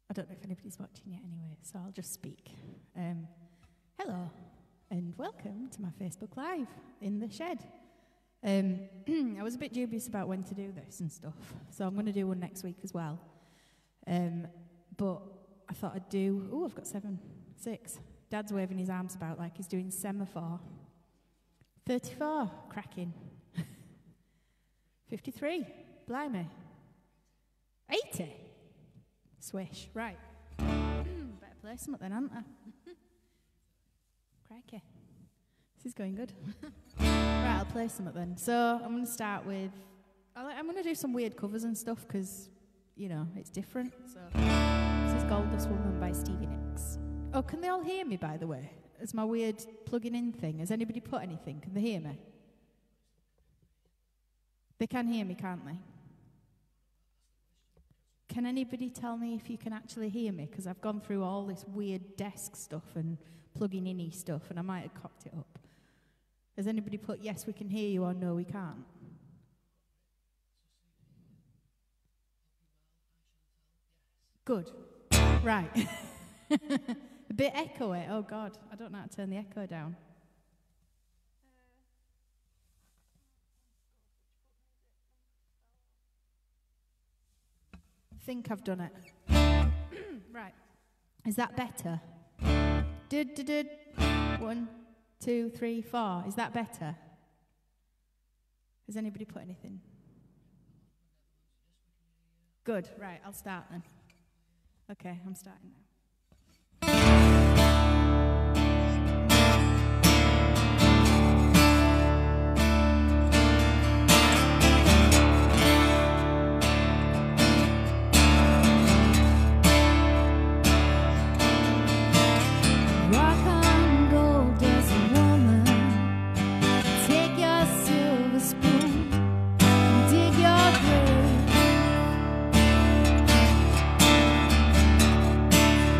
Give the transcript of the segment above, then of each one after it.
I don't know if anybody's watching yet anyway, so I'll just speak. Hello, and welcome to my Facebook Live in the shed. I was a bit dubious about when to do this and stuff, so I'm going to do one next week as well. But I thought I'd do... I've got 7, 6. Dad's waving his arms about like he's doing semaphore. 34, cracking. 53, blimey. 80, swish, right. Better play something then, hadn't I? Crikey. This is going good. Right, I'll play something then. So I'm going to start with... I'm going to do some weird covers and stuff because, you know, it's different. So this is Goldust Woman by Stevie Nicks. Oh, can they all hear me, by the way? It's my weird plugging in thing. Has anybody put anything? Can they hear me? They can hear me, can't they? Can anybody tell me if you can actually hear me? Because I've gone through all this weird desk stuff and plugging in-y stuff, and I might have cocked it up. Has anybody put, yes, we can hear you, or no, we can't? Good. Right. A bit echoey. Oh, God. I don't know how to turn the echo down. I think I've done it. Right. Is that better? 1, 2, 3, 4. Is that better? Has anybody put anything? Good. Right. I'll start then. Okay, I'm starting now. Dig your grave.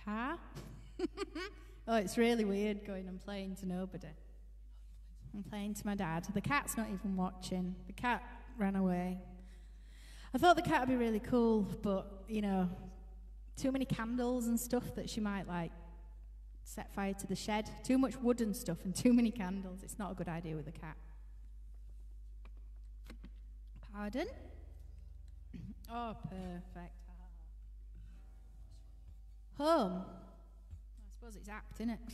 car. Oh, it's really weird going and playing to nobody. I'm playing to my dad. The cat's not even watching. The cat ran away. I thought the cat would be really cool, but, you know, too many candles and stuff that she might, like, set fire to the shed. Too much wood and stuff and too many candles. It's not a good idea with a cat. Pardon? Oh, perfect. Home. I suppose it's apt, isn't it?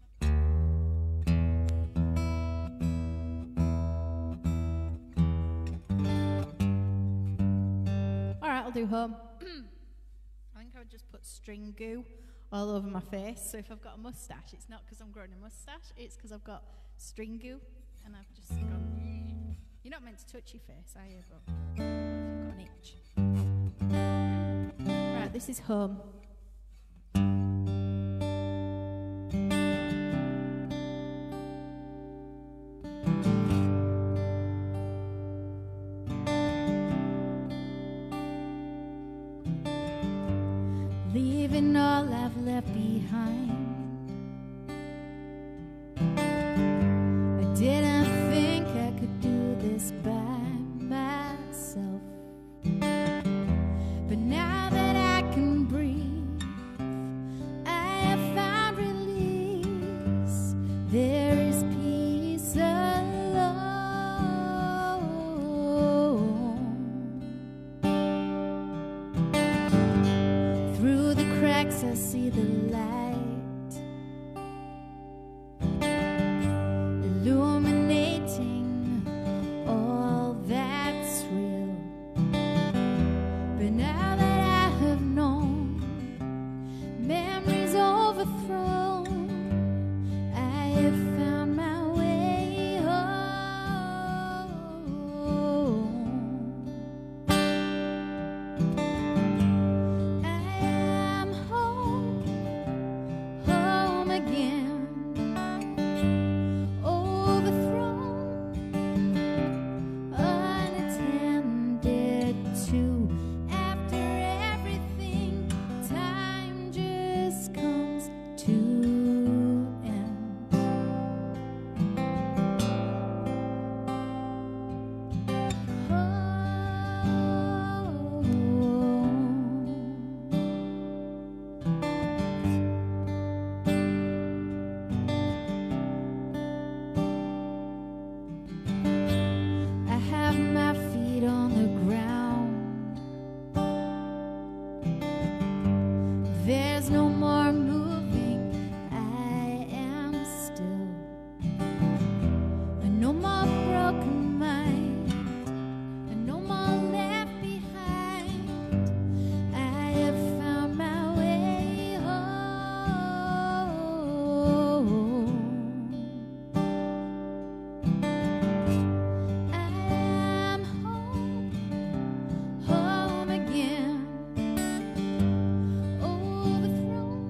Alright, I'll do home. I think I would just put string goo all over my face. So if I've got a moustache, it's not because I'm growing a moustache, it's because I've got string goo and I've just gone. You're not meant to touch your face, are you? But if you've got an itch. Right, this is home. Leaving all I've left behind. I didn't think I could do this by myself, but now that I can breathe, I have found release. There is peace alone. Through the cracks I see the light, illuminating all that's real. But now that I have known, memories overthrown, I have found my way home. I am home, home again, overthrown, unattended to. After everything, time just comes to end. I have my feet on the ground. There's no more moving. I am still. And no more broken mind. And no more left behind. I have found my way home. I am home, home again, overthrown,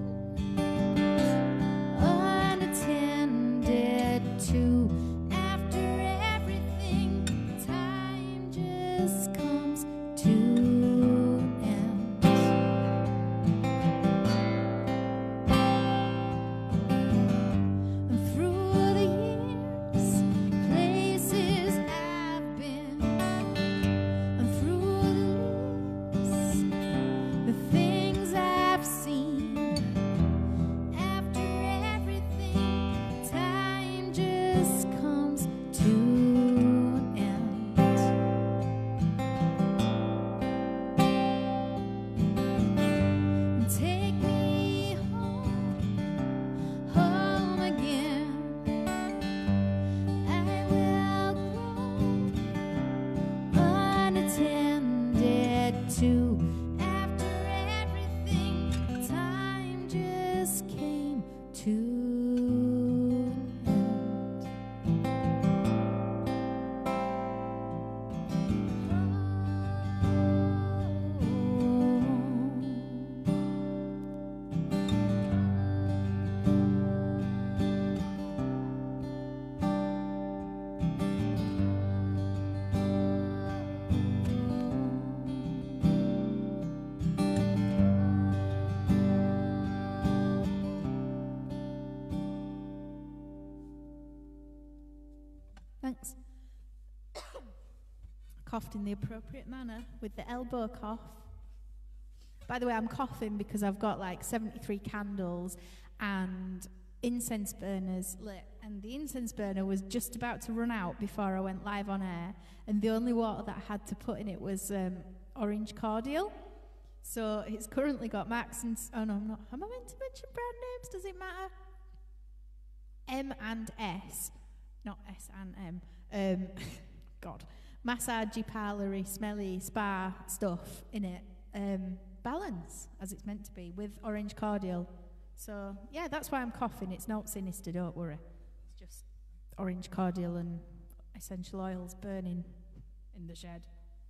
coughed in the appropriate manner with the elbow cough. By the way, I'm coughing because I've got like 73 candles and incense burners lit, and the incense burner was just about to run out before I went live on air, and the only water that I had to put in it was orange cordial. So it's currently got Max and... Oh no, I'm not. Am I meant to mention brand names? Does it matter? M and S. Not S and M. God. Massagey, parlory, smelly, spa stuff in it. Balance, as it's meant to be, with orange cordial. So, yeah, that's why I'm coughing. It's not sinister, don't worry. It's just orange cordial and essential oils burning in the shed.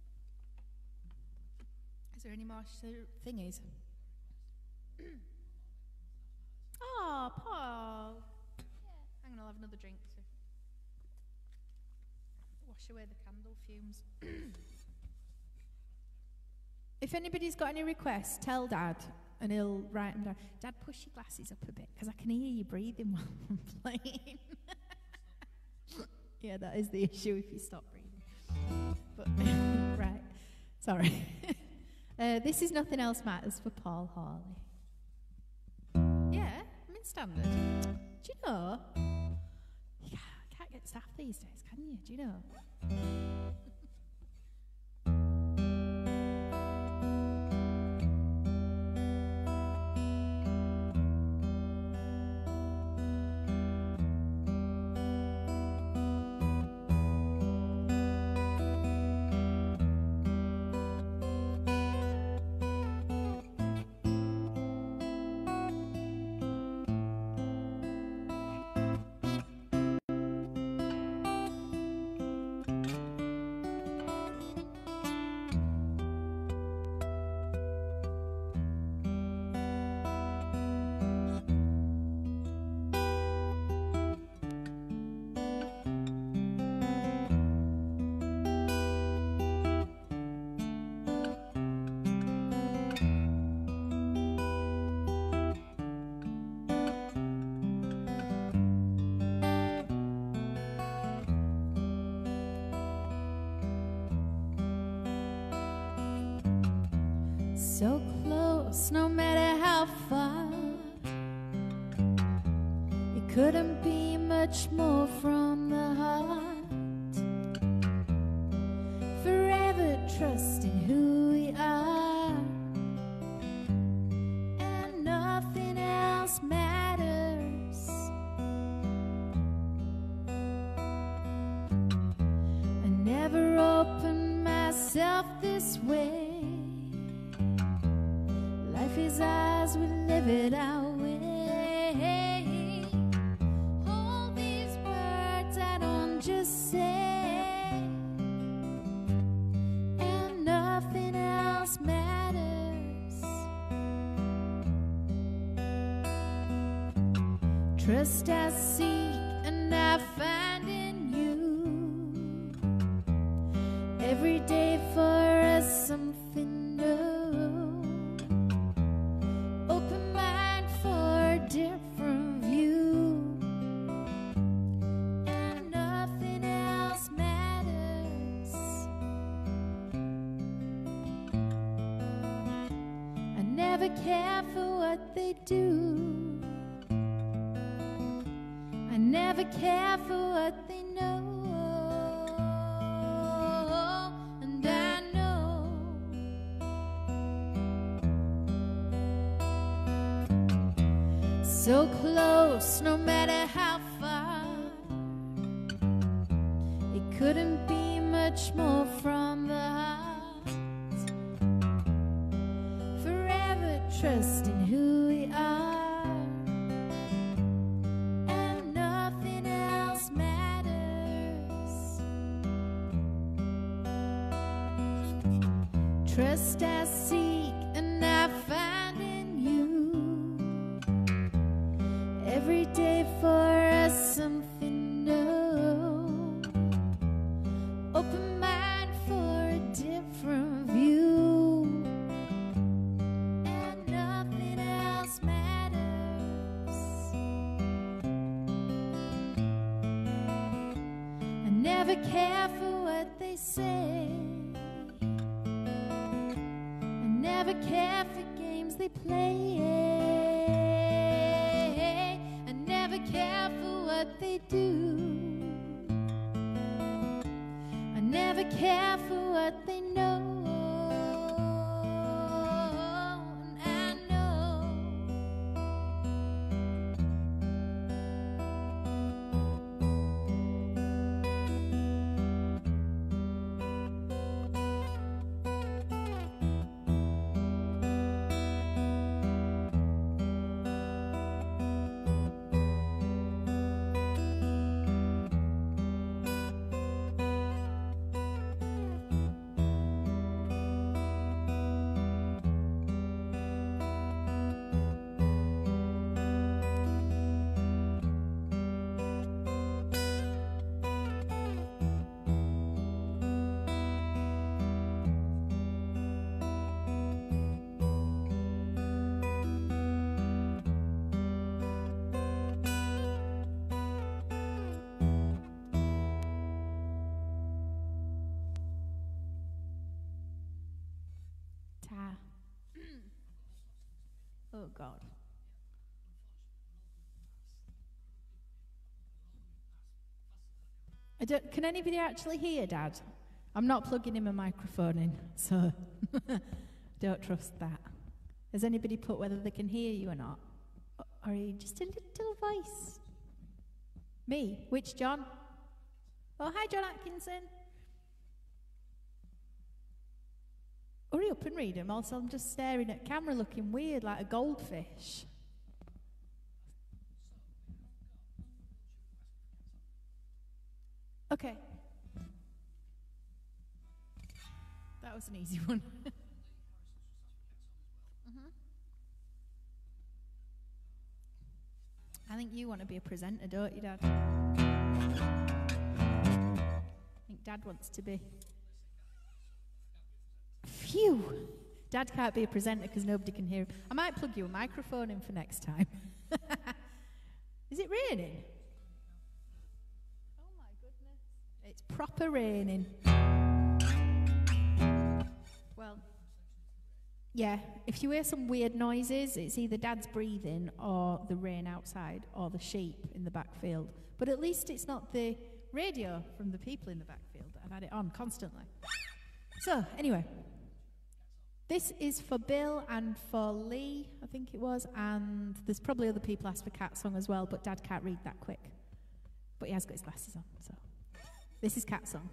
Is there any more thingies? Oh, Paul. Yeah. Hang on, I'll have another drink. So. Wash away the candle fumes. If anybody's got any requests, tell Dad, and he'll write them down. Dad, push your glasses up a bit, because I can hear you breathing while I'm playing. Yeah, that is the issue if you stop breathing. But, right, sorry. This is Nothing Else Matters for Paul Hawley. Yeah, I'm in standard. Do you know? You can't get staff these days, can you? Do you know? So close, no matter how far. It couldn't be much more from the heart. Forever trusting who we are, and nothing else matters. I never opened myself this way. Life is ours, we live it our way. All these words I don't just say, and nothing else matters. Trust I seek and I find in you. Every day for us something new. Different view, and nothing else matters. I never care for what they do. I never care for what they know. And I know so close, no matter how far. It couldn't be much more from the heart. Forever trusting who we are, and nothing else matters. Trust I seek and I find in you. Every day for us something new. Open mind for a different view, and nothing else matters. I never care for what they say. they play, and never care for what they do. I never care for what they know. Oh, God. Can anybody actually hear, Dad? I'm not plugging him a microphone in, so don't trust that. Has anybody put whether they can hear you or not? Or are you just a little voice? Me? Which John? Oh, hi, John Atkinson. Hurry up and read them. Also, I'm just staring at camera looking weird like a goldfish. Okay. That was an easy one. I think you want to be a presenter, don't you, Dad? I think Dad wants to be. Phew! Dad can't be a presenter because nobody can hear him. I might plug you a microphone in for next time. Is it raining? Oh my goodness. It's proper raining. Well, yeah, if you hear some weird noises, it's either Dad's breathing or the rain outside or the sheep in the backfield. But at least it's not the radio from the people in the backfield that have had it on constantly. So, anyway. This is for Bill and for Lee, I think it was, and there's probably other people asked for Cat Song as well, but Dad can't read that quick. But he has got his glasses on, so. This is Cat Song.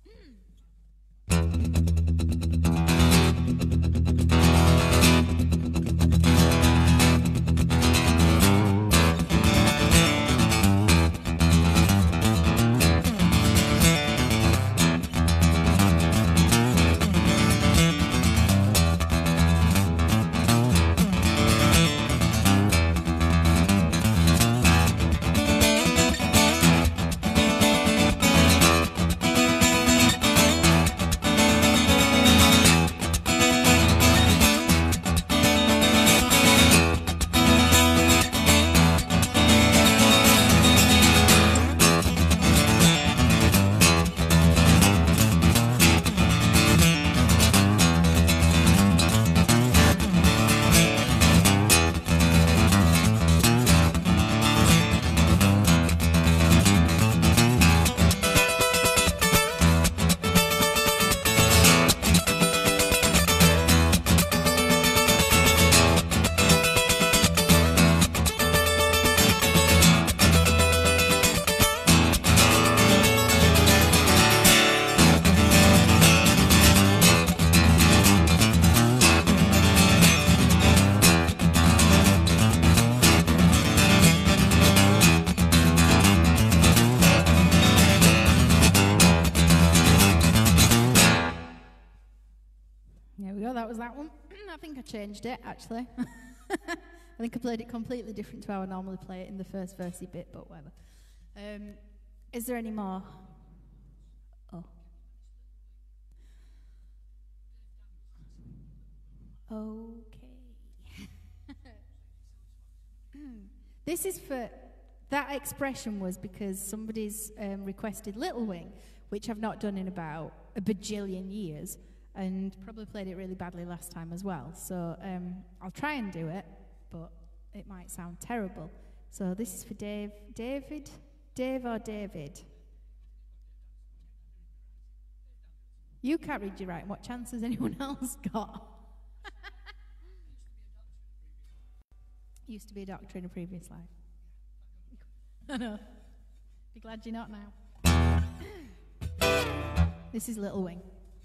That was that one. I think I changed it, actually. I think I played it completely different to how I normally play it in the first versey bit, but whatever. Is there any more? Oh. Okay. This is for... That expression was because somebody's requested Little Wing, which I've not done in about a bajillion years. and probably played it really badly last time as well. So I'll try and do it, but it might sound terrible. So this is for Dave. Dave or David? You can't read your writing. What chance has anyone else got? Used to be a doctor in a previous life. I know. Be glad you're not now. This is Little Wing.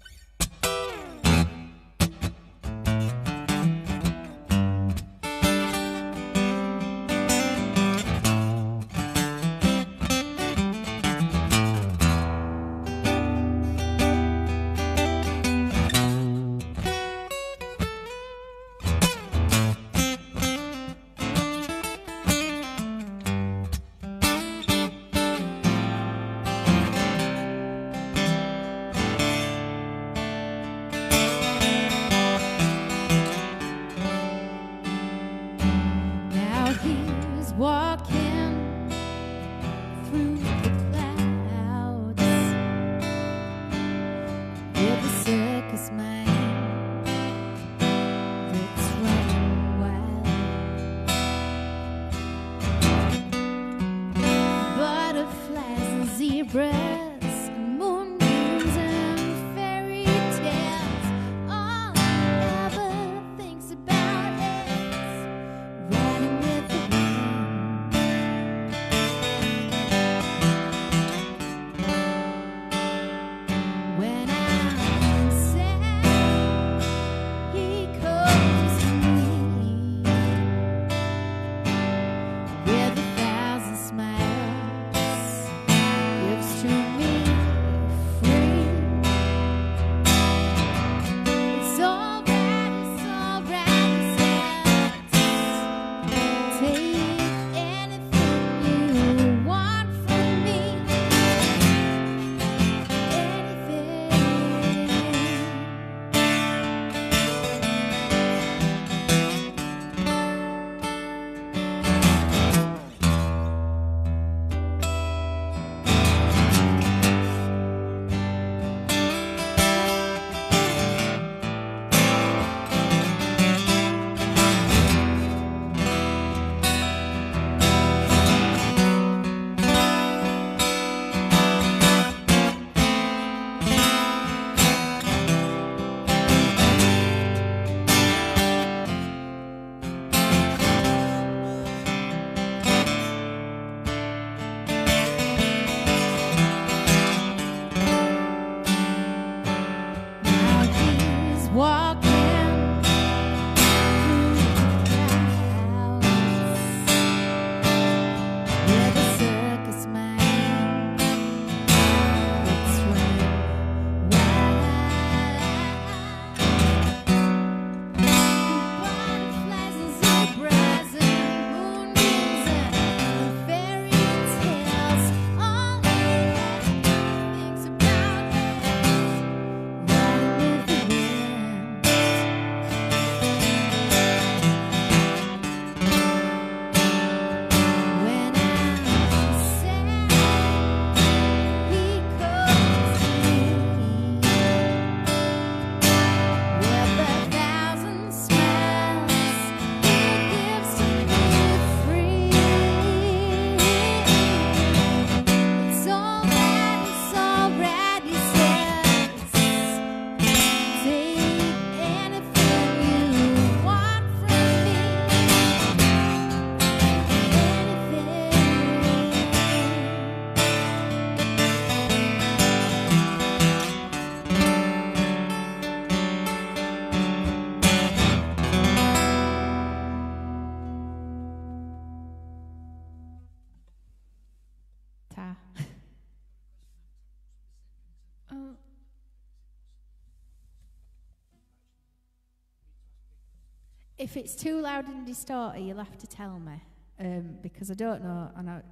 If it's too loud and distorted, you'll have to tell me, because I don't know.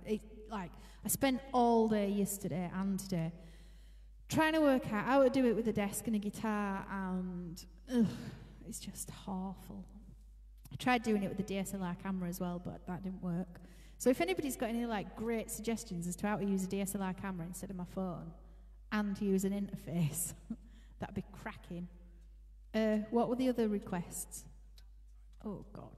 I spent all day yesterday and today trying to work out how to do it with a desk and a guitar, and it's just awful. I tried doing it with a DSLR camera as well, but that didn't work. So if anybody's got any great suggestions as to how to use a DSLR camera instead of my phone and to use an interface, that'd be cracking. What were the other requests? Oh, God.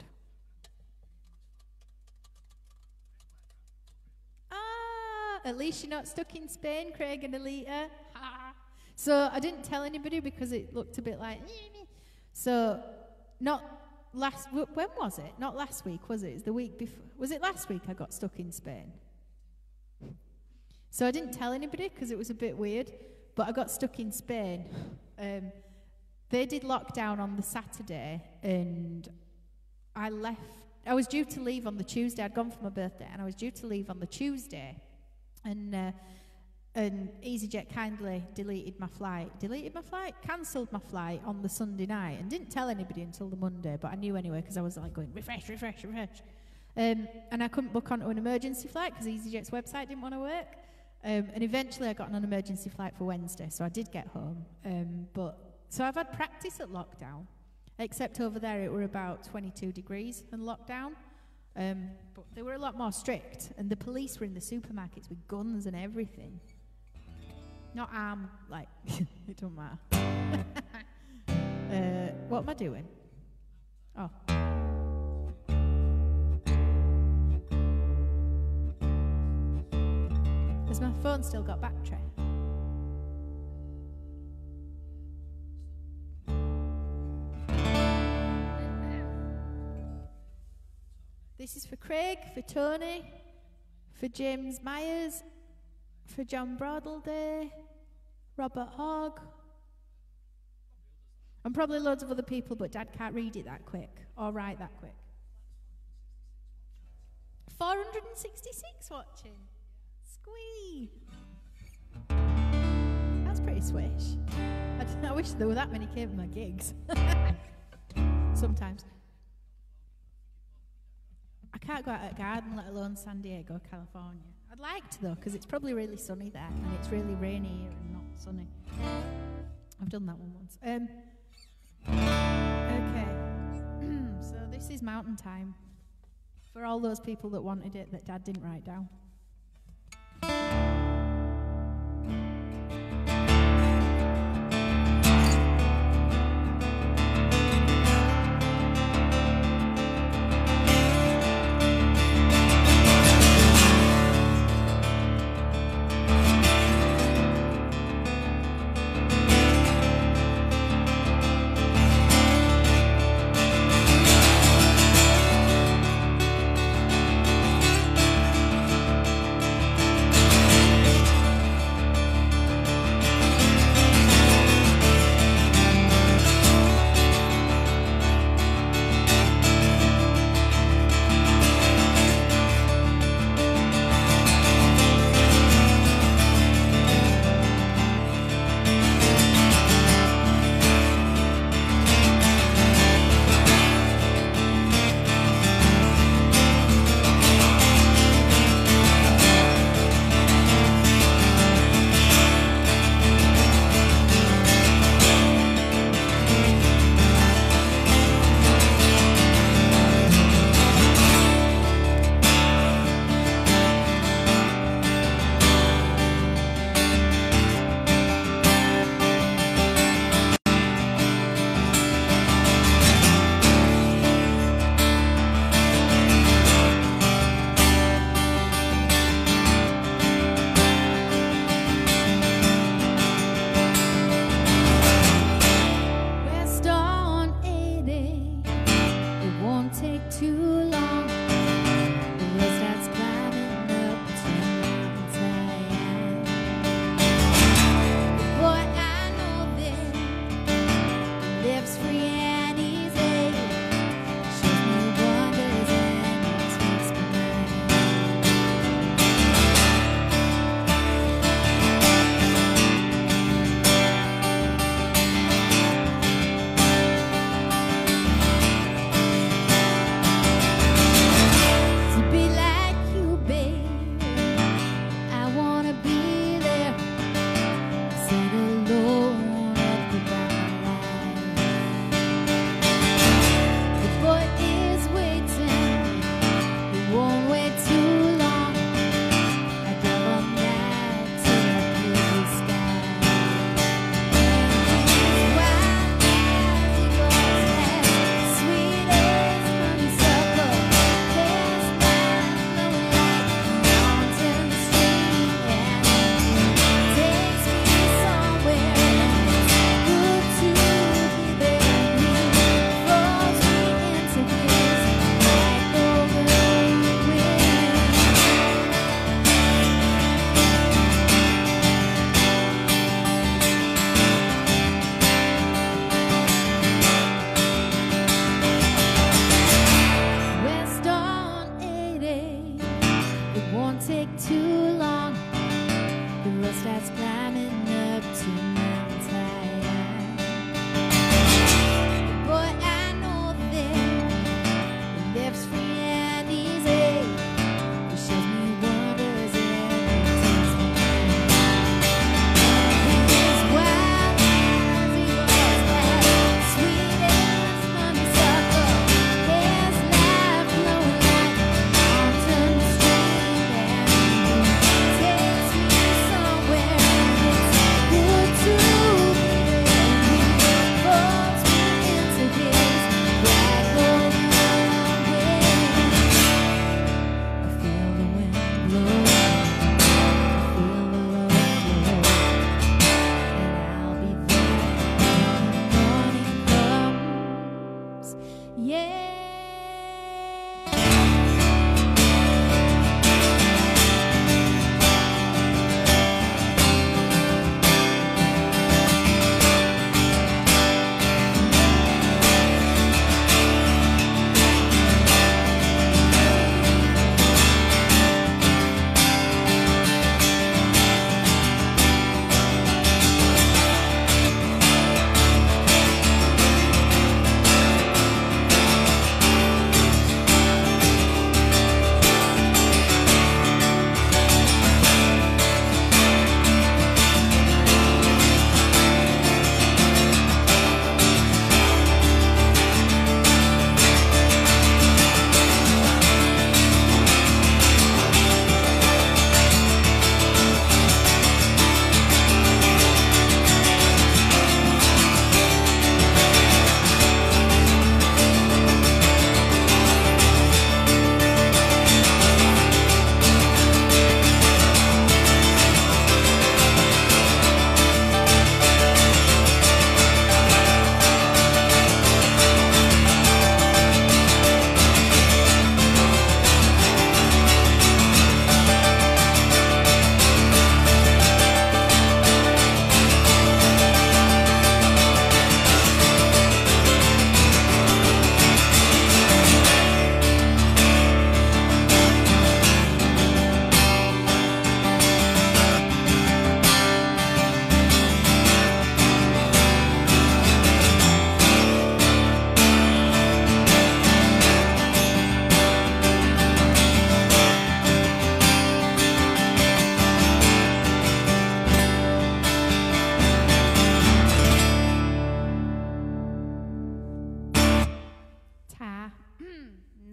At least you're not stuck in Spain, Craig and Alita. So I didn't tell anybody because it looked a bit like... So, not last... When was it? Not last week, was it? It was the week before. Was it last week I got stuck in Spain? So I didn't tell anybody because it was a bit weird. But I got stuck in Spain. They did lockdown on the Saturday and I left. I was due to leave on the Tuesday. I'd gone for my birthday and I was due to leave on the Tuesday. And EasyJet kindly cancelled my flight on the Sunday night and didn't tell anybody until the Monday, but I knew anyway because I was like going, refresh. And I couldn't book onto an emergency flight because EasyJet's website didn't want to work. And eventually I got on an emergency flight for Wednesday, so I did get home. So I've had practice at lockdown, except over there it were about 22 degrees and lockdown. But they were a lot more strict, and the police were in the supermarkets with guns and everything. Not armed, like, it don't matter. What am I doing? Oh. Has my phone still got battery? This is for Craig, for Tony, for James Myers, for John Broadleday, Robert Hogg, and probably loads of other people, but Dad can't read it that quick, or write that quick. 466 watching. Squee! That's pretty swish. I wish there were that many came to my gigs. Sometimes. I can't go out at garden, let alone San Diego, California. I'd like to, though, because it's probably really sunny there, and it's really rainy here and not sunny. I've done that one once. Okay. So this is mountain time. For all those people that wanted it that Dad didn't write down.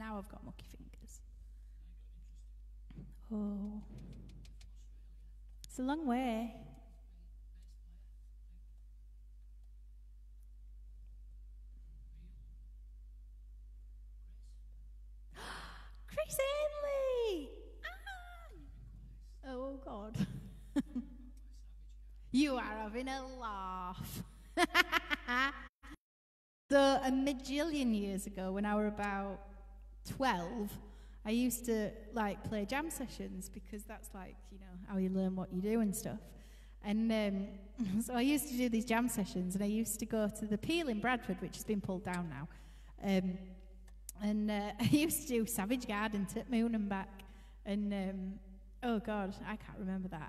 now I've got mucky fingers. Oh. It's a long way. Chris Ainley! Ah! Oh, God. You are having a laugh. So, a majillion years ago, when I were about 12, I used to, like, play jam sessions because that's, like, you know, how you learn what you do and stuff. And so I used to do these jam sessions, and I used to go to the Peel in Bradford, which has been pulled down now. I used to do Savage Garden, Tip Moon and back. And, oh, God, I can't remember that.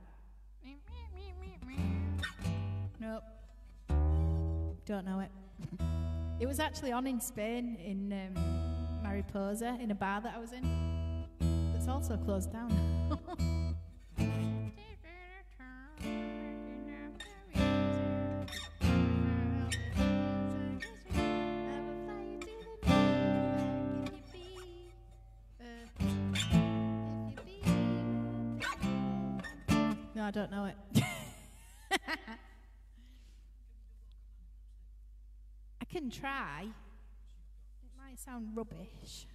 Nope. Don't know it. It was actually on in Spain, in Mariposa, in a bar that I was in. That's also closed down. No, I don't know it. I can try. It might sound rubbish.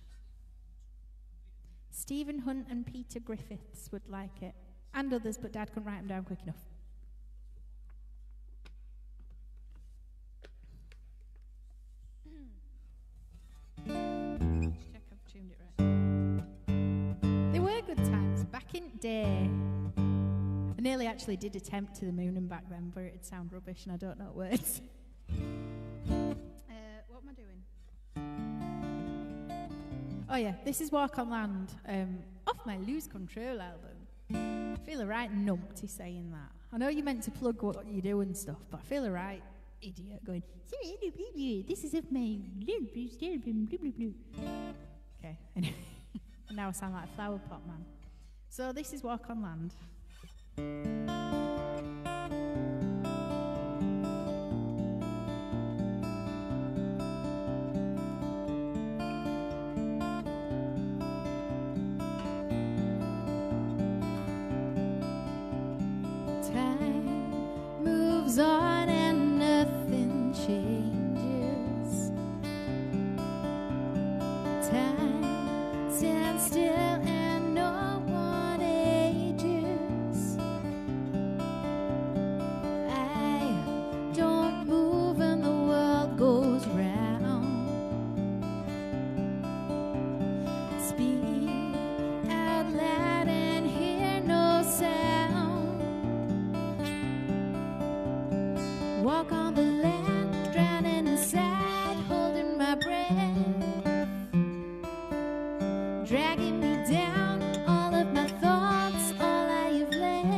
Stephen Hunt and Peter Griffiths would like it. And others, but Dad couldn't write them down quick enough. Check I've tuned it right. They were good times back in the day. I nearly actually did attempt to the moon and back then, but it'd sound rubbish and I don't know words. What am I doing? Oh yeah, this is Walk on Land, off my Lose Control album. I feel a right numpty saying that. I know you're meant to plug what you do and stuff, but I feel a right idiot going, this is of my... Okay, anyway. And now I sound like a flower pot man. So this is Walk on Land. Time moves on and nothing changes. Time stands still and no one ages. I don't move and the world goes round. Speak out loud and hear no sound. Walk on the land, drowning inside, holding my breath, dragging me down, all of my thoughts, all I have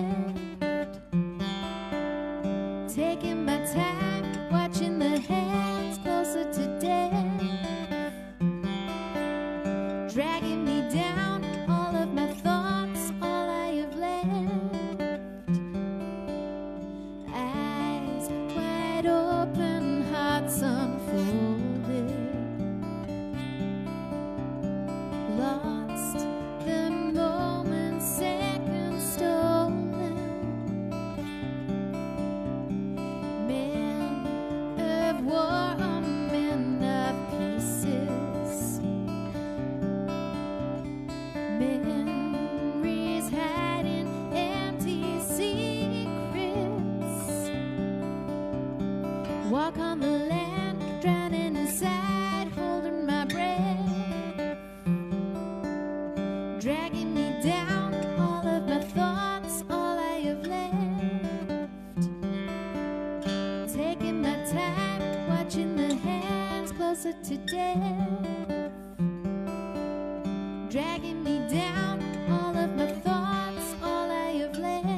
left, taking my time, watching the hands closer to death, dragging me down, all of my thoughts, all I have left, eyes wide open, hearts unfolded, lost the moment, seconds stolen, men of war, men of pieces, memories hiding empty secrets. Walk on the land, drowning inside, holding my breath, dragging me down, all of my thoughts, all I have left, taking my time, watching the hands closer to death, dragging me down, all of my thoughts, all I have left.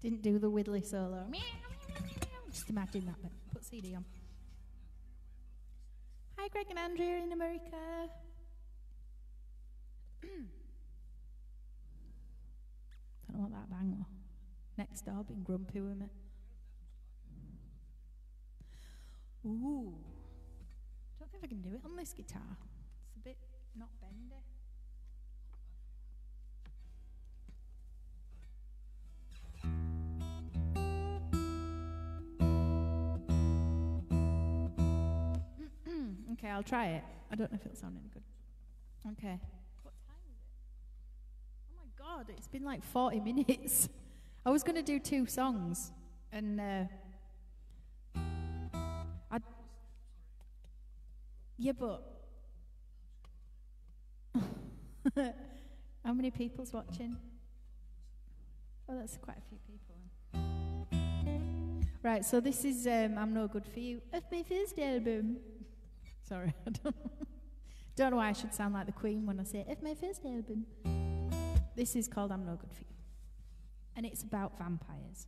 Didn't do the widdly solo. Just imagine that bit. Put CD on. Hi, Greg and Andrea in America. Don't know what that bang was. Next door, being grumpy with me. Ooh. Don't know if I can do it on this guitar. It's a bit not bendy. Okay, I'll try it. I don't know if it'll sound any good. Okay. What time is it? Oh my god, it's been like 40 minutes. I was going to do 2 songs, and yeah, but how many people's watching? Oh, that's quite a few people. Right, so this is I'm No Good For You of my first album. Sorry, I don't know why I should sound like the Queen when I say of my first album. This is called I'm No Good For You. And it's about vampires.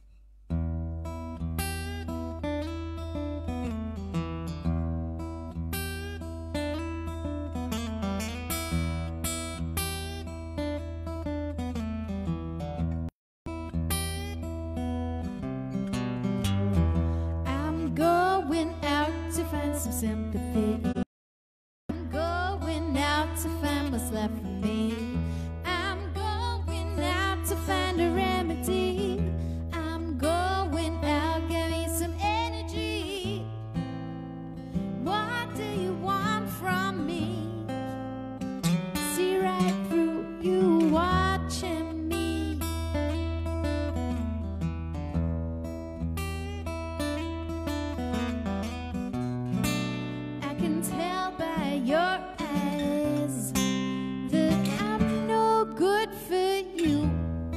I'm going out to find some sympathy. I'm going out to find what's left for me. To find a remedy, I'm going out, give me some energy. What do you want from me? See right through you watching me. I can tell by your eyes that I'm no good for you.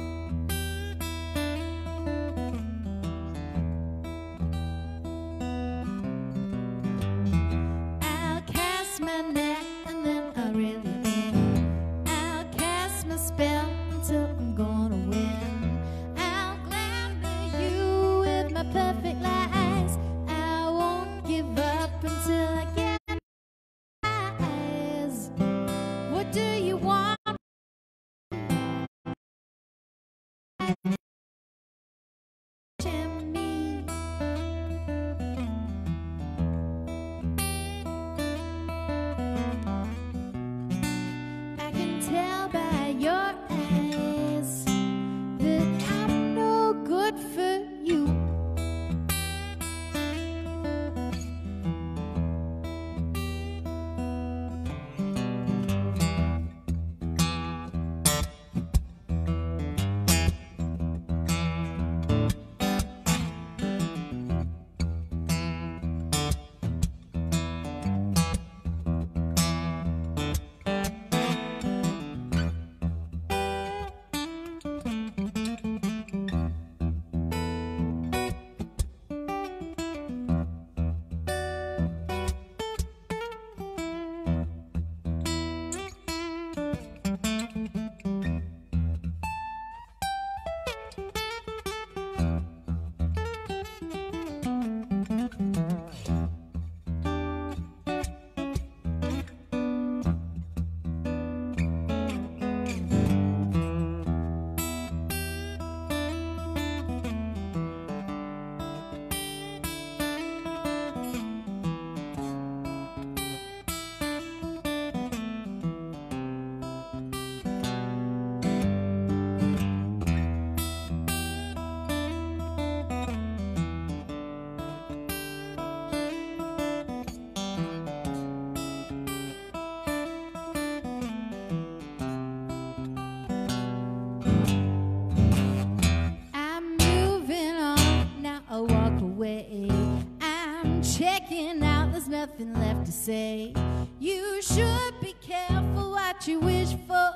Nothing left to say. You should be careful what you wish for.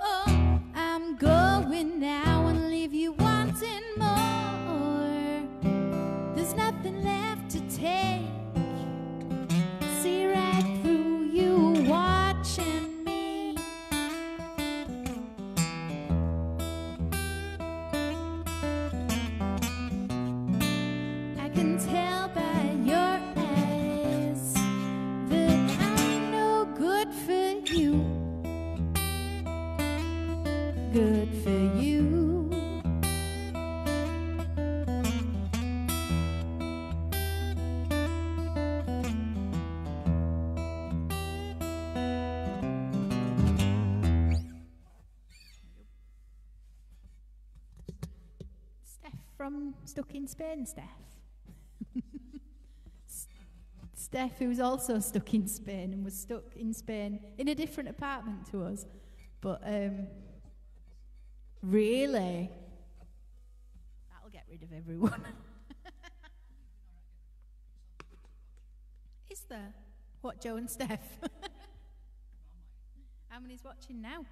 I'm going now and leave you wanting more. There's nothing left to take. See right through you watching me. good for you. From Stuck in Spain, Steph. Steph, who's also stuck in Spain and was stuck in Spain in a different apartment to us. But really, that'll get rid of everyone. Is there? What, Joe and Steph? How many's watching now?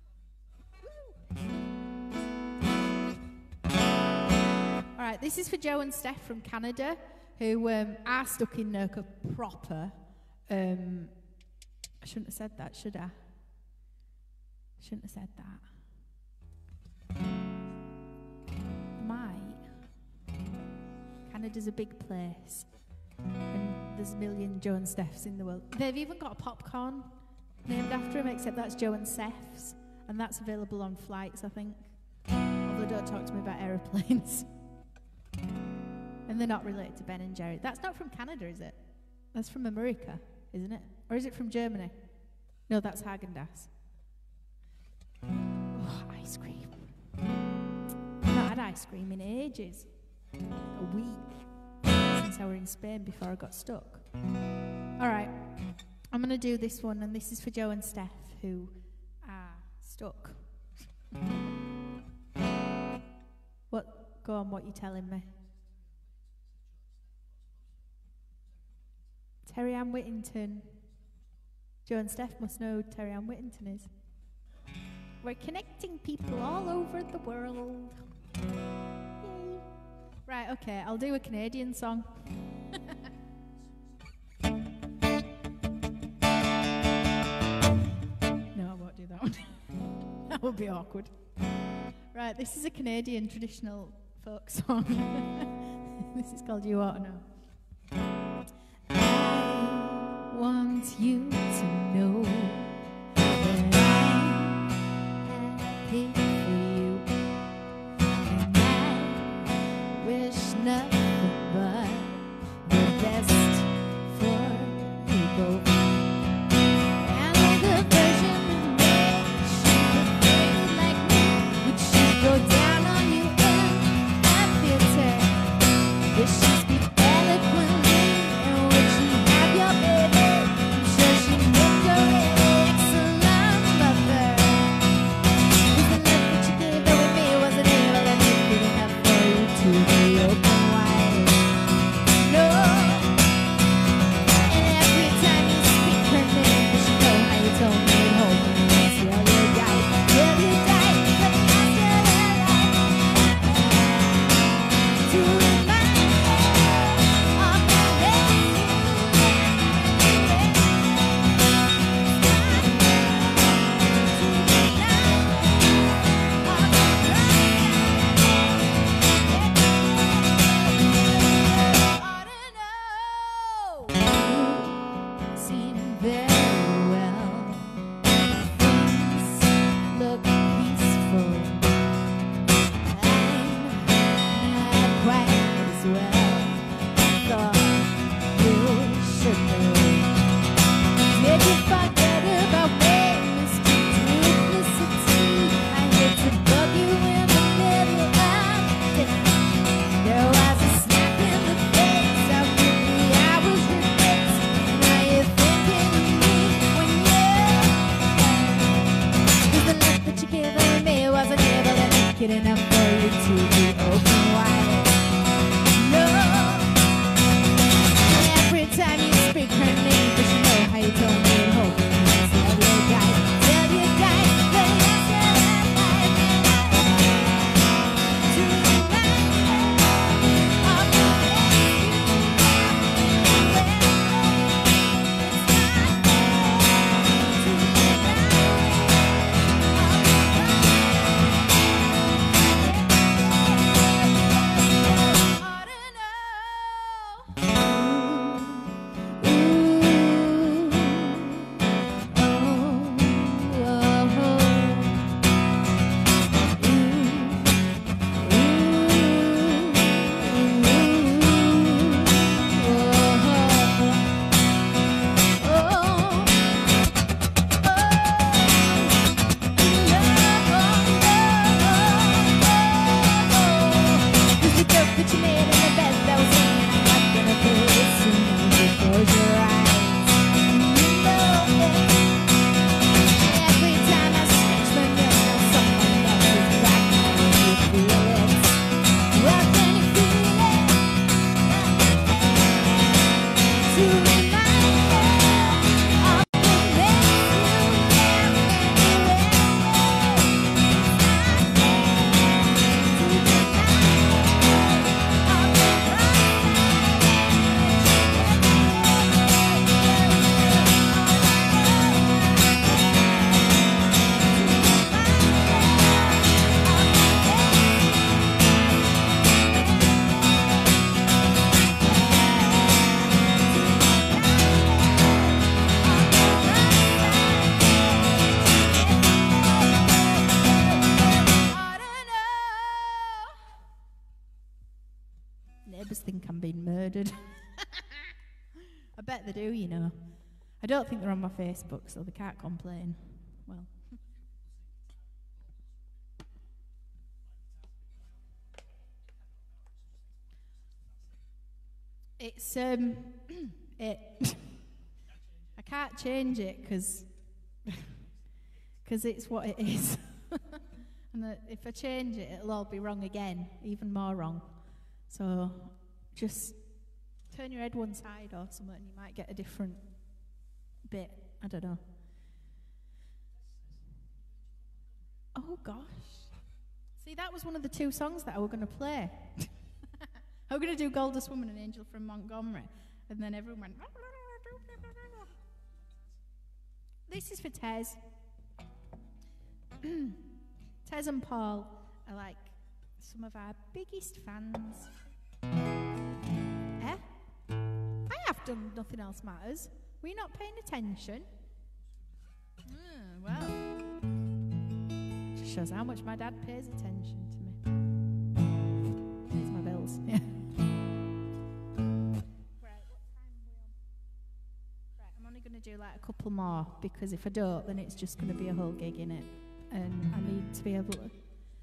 All right, this is for Joe and Steph from Canada, who are stuck in Nurka proper. I shouldn't have said that, should I? Shouldn't have said that. Might. Canada's a big place, and there's a million Joe and Stephs in the world. They've even got a popcorn named after them, except that's Joe and Steph's, and that's available on flights, I think. Although don't talk to me about aeroplanes. And they're not related to Ben and Jerry. That's not from Canada, is it? That's from America, isn't it? Or is it from Germany? No, that's Haagen-Dazs. Oh, ice cream. I've not had ice cream in ages. A week. Since I were in Spain before I got stuck. All right. I'm going to do this one, and this is for Joe and Steph, who are stuck. What? Go on, what you telling me? Terry Ann Whittington. Joe and Steph must know who Terry Ann Whittington is. We're connecting people all over the world. Yay. Right, okay, I'll do a Canadian song. No, I won't do that one. That would be awkward. Right, this is a Canadian traditional folk song. This is called You Ought to Know. I want you to know that I'm happy for you, and I wish nothing but the best for you both. And the version of me, she would be like me, would she go down on you in that theater? Would she speak eloquently? I'm being murdered. I bet they do, you know. I don't think they're on my Facebook, so they can't complain. Well. It's, I can't change it because it's what it is. And that if I change it, it'll all be wrong again, even more wrong. So just turn your head one side or something and you might get a different bit. I don't know. Oh gosh. See, that was one of the two songs that I were going to play. I was going to do Goldust Woman and Angel from Montgomery. And then everyone went... This is for Tez. Tez and Paul are like some of our biggest fans. Eh? I have done Nothing Else Matters. Were you not paying attention? Well. Just shows how much my dad pays attention to me. Pays my bills. Yeah. Right, what time are we on? Right, I'm only going to do like a couple more because if I don't, then it's just going to be a whole gig in it. And I need to be able to...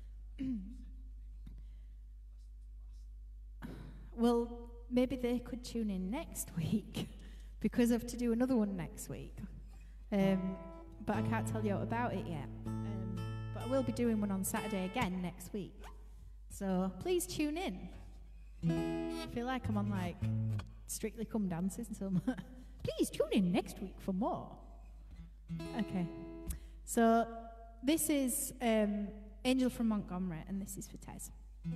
Well, maybe they could tune in next week because I have to do another one next week. But I can't tell you about it yet. But I will be doing one on Saturday again next week. So please tune in. I feel like I'm on like Strictly Come Dancing. So please tune in next week for more. Okay. So... This is Angel from Montgomery, and this is for Tez.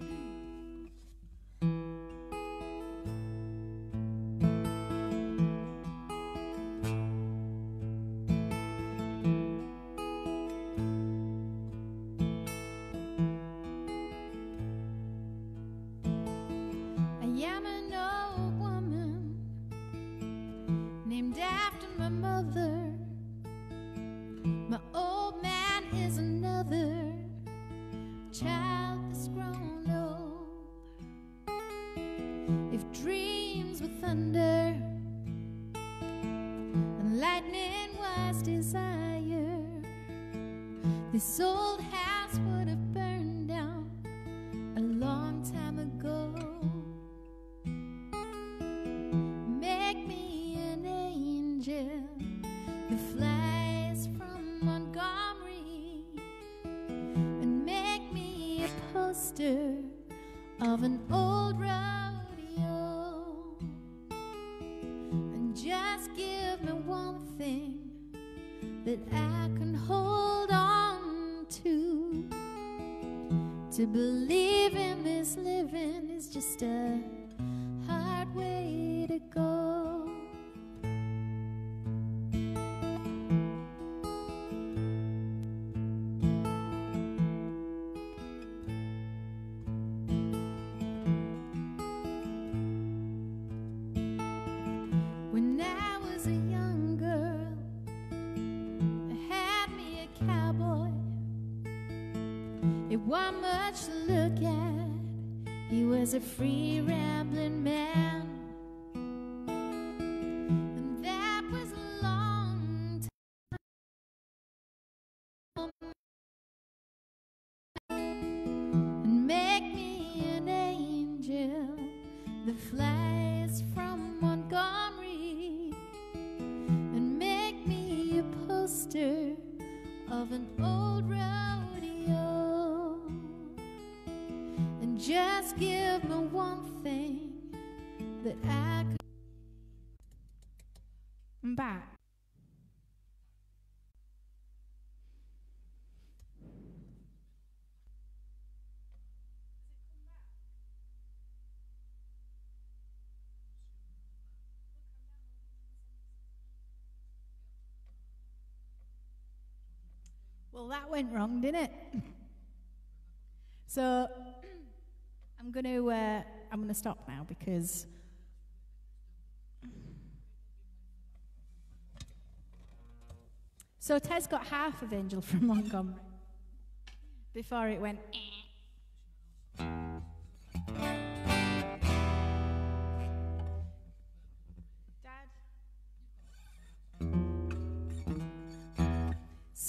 I am an old woman named after my mother. My old man is another child that's grown old. If dreams were thunder and lightning was desire, this old house would have burned down a long time ago. Make me an angel that flies from Montgomery and make me a poster of an old rodeo, and just give me one thing that I can hold on to. To believe in this living is just a hard way to go. When I was a young girl, I had me a cowboy. It wasn't much to look at. He was a free, rambling man. And that was a long time. And make me an angel that flies from Montgomery, and make me a poster of an old rodeo, and just give me one thing that I could. I'm back. Well, that went wrong, didn't it? So I'm gonna stop now because so Tez got half of Angel from Montgomery before it went.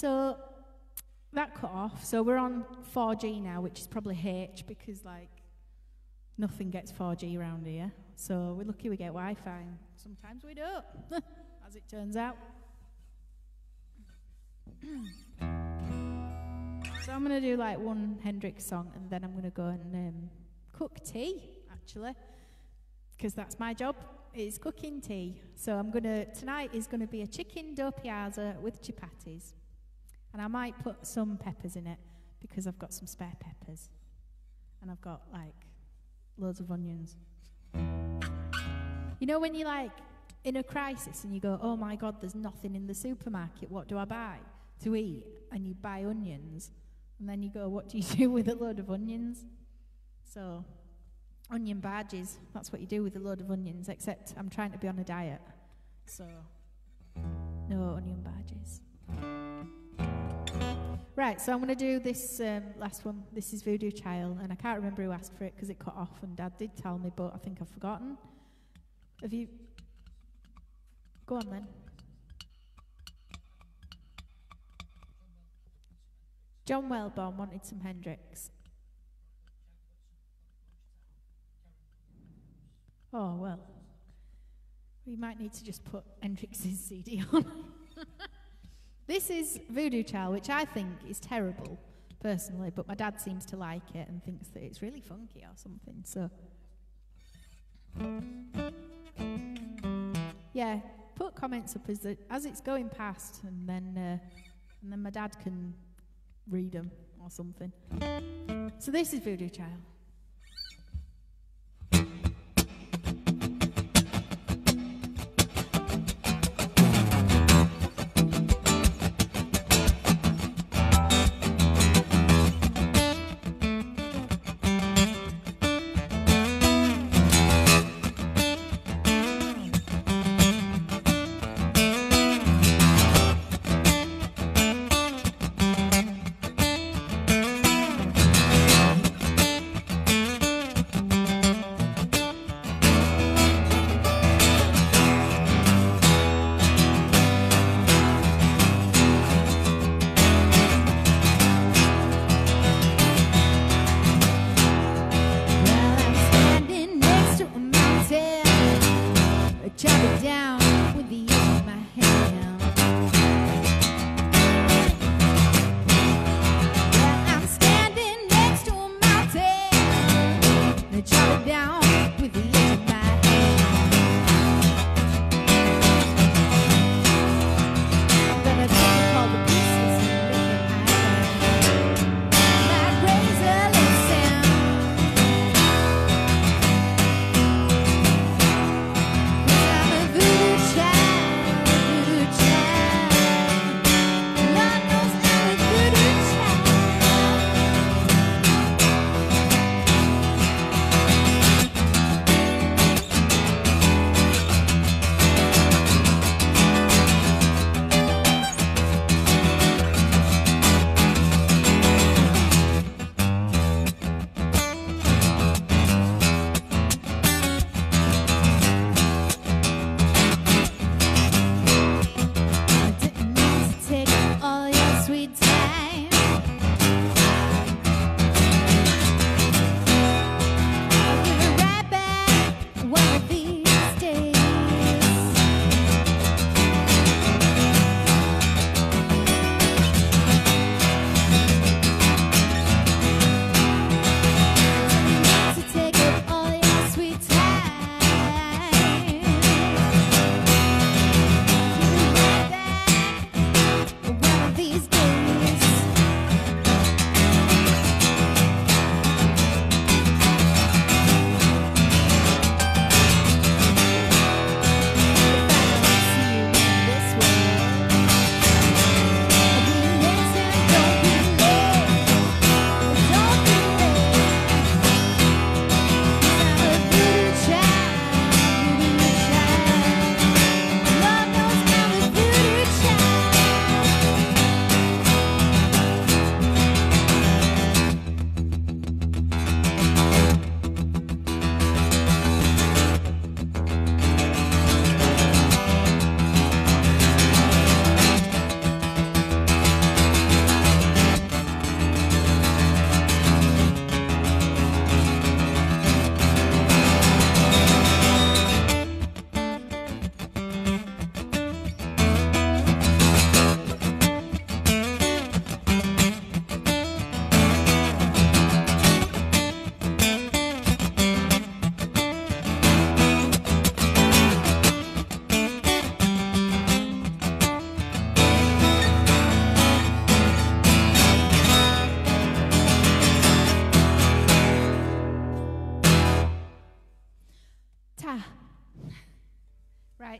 So that cut off. So we're on 4G now, which is probably H because like nothing gets 4G around here. So we're lucky we get Wi-Fi. Sometimes we don't, as it turns out. So I'm going to do like one Hendrix song and then I'm going to go and cook tea, actually, because that's my job, is cooking tea. So tonight is going to be a chicken dough piazza with chapatis. And I might put some peppers in it because I've got some spare peppers. And I've got like loads of onions. You know when you're like in a crisis and you go, oh my God, there's nothing in the supermarket, what do I buy to eat? And you buy onions. And then you go, what do you do with a load of onions? So, onion badges, that's what you do with a load of onions, except I'm trying to be on a diet. So, no onion badges. Right, so I'm going to do this last one. This is Voodoo Child, and I can't remember who asked for it because it cut off, and Dad did tell me, but I think I've forgotten. Have you? Go on then. John Wellborn wanted some Hendrix. Oh, well. We might need to just put Hendrix's CD on. This is Voodoo Child, which I think is terrible, personally, but my dad seems to like it and thinks that it's really funky or something, so. Yeah, put comments up as it's going past, and then my dad can read them or something. So this is Voodoo Child.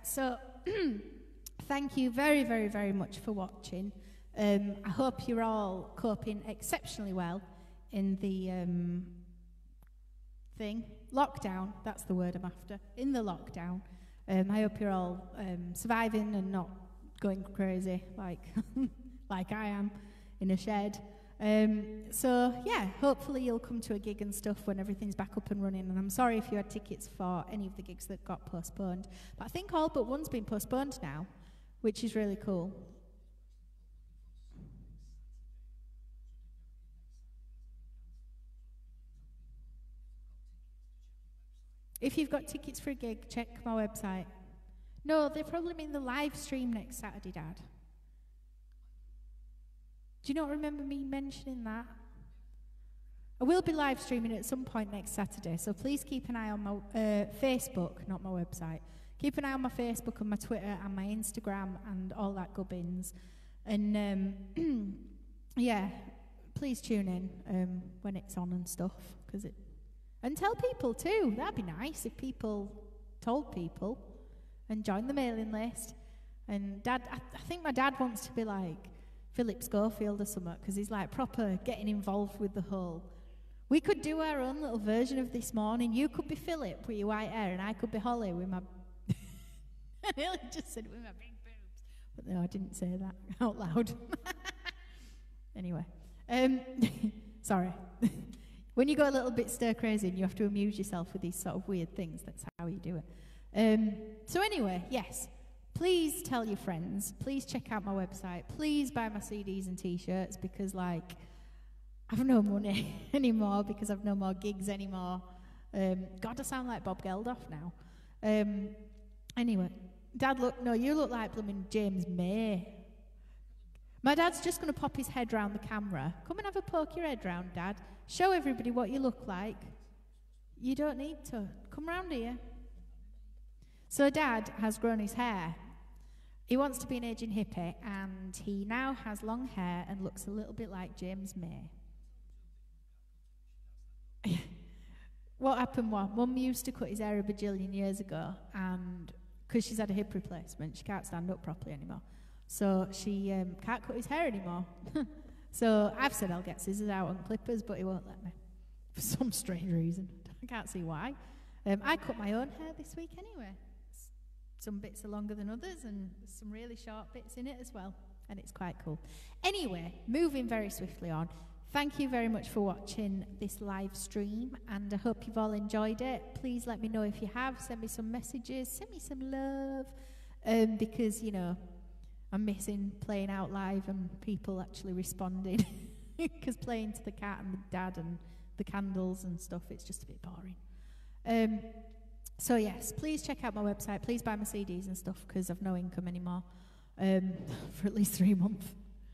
Right, so thank you very, very, very much for watching. I hope you're all coping exceptionally well in the lockdown. That's the word I'm after. In the lockdown. I hope you're all surviving and not going crazy like like I am in a shed. So yeah, hopefully you'll come to a gig and stuff when everything's back up and running. And I'm sorry if you had tickets for any of the gigs that got postponed. But I think all but one's been postponed now, which is really cool. If you've got tickets for a gig, check my website. No, they probably mean the live stream next Saturday, Dad. Do you not remember me mentioning that? I will be live streaming at some point next Saturday, so please keep an eye on my Facebook, not my website. Keep an eye on my Facebook and my Twitter and my Instagram and all that gubbins. And yeah, please tune in when it's on and stuff, and tell people too. That'd be nice if people told people and joined the mailing list. And Dad, I think my dad wants to be like Philip Schofield or something, because he's like proper getting involved with the whole. We could do our own little version of This Morning. You could be Philip with your white hair, and I could be Holly with my. I nearly just said with my big boobs, but no, I didn't say that out loud. Anyway, sorry. When you go a little bit stir crazy and you have to amuse yourself with these sort of weird things, that's how you do it. So anyway, yes. Please tell your friends. Please check out my website. Please buy my CDs and T-shirts, because, like, I've no money anymore because I've no more gigs anymore. God, I sound like Bob Geldof now. Anyway, Dad, you look like blooming James May. My dad's just going to pop his head round the camera. Come and have a poke your head round, Dad. Show everybody what you look like. You don't need to. Come round here. So Dad has grown his hair. He wants to be an aging hippie, and he now has long hair and looks a little bit like James May. What happened was, Mum used to cut his hair a bajillion years ago, and because she's had a hip replacement, she can't stand up properly anymore. So she can't cut his hair anymore. So I've said I'll get scissors out and clippers, but he won't let me. For some strange reason. I can't see why. I cut my own hair this week anyway. Some bits are longer than others, and some really short bits in it as well. And it's quite cool. Anyway, moving very swiftly on. Thank you very much for watching this live stream, and I hope you've all enjoyed it. Please let me know if you have. Send me some messages. Send me some love. Because, you know, I'm missing playing out live and people actually responding. Because playing to the cat and the dad and the candles and stuff, it's just a bit boring. So yes, please check out my website. Please buy my CDs and stuff, because I've no income anymore for at least 3 months.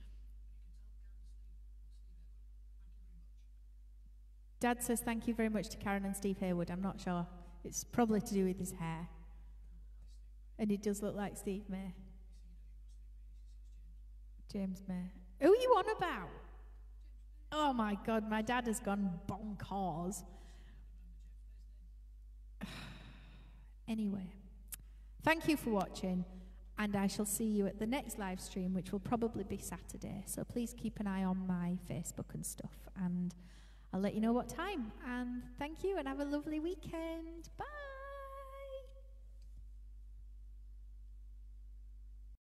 Dad says thank you very much to Karen and Steve Haywood. I'm not sure. It's probably to do with his hair. And he does look like Steve May. James May. Who are you on about? Oh my God, my dad has gone bonkers. Anyway, thank you for watching, and I shall see you at the next live stream, which will probably be Saturday. So please keep an eye on my Facebook and stuff, and I'll let you know what time. And thank you, and have a lovely weekend. Bye.